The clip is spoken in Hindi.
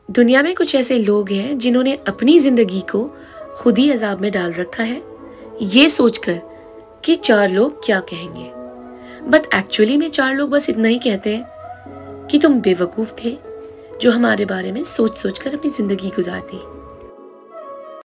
दुनिया में कुछ ऐसे लोग हैं जिन्होंने अपनी जिंदगी को खुद ही अजाब में डाल रखा है, ये सोचकर कि 4 लोग क्या कहेंगे। बट एक्चुअली में 4 लोग बस इतना ही कहते हैं कि तुम बेवकूफ थे जो हमारे बारे में सोच सोच कर अपनी जिंदगी गुजारती।